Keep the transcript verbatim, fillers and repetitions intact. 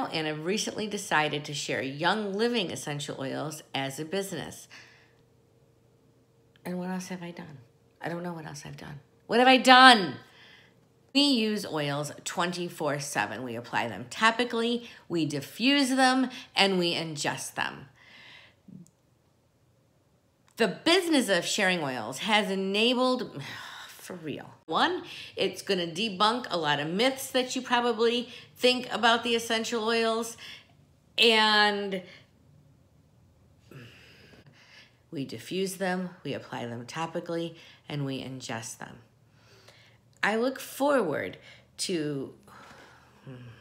and have recently decided to share Young Living essential oils as a business. And what else have I done? I don't know what else I've done. What have I done? We use oils twenty-four seven. We apply them topically, we diffuse them, and we ingest them. The business of sharing oils has enabled, for real. One, it's gonna debunk a lot of myths that you probably think about the essential oils, and we diffuse them, we apply them topically, and we ingest them. I look forward to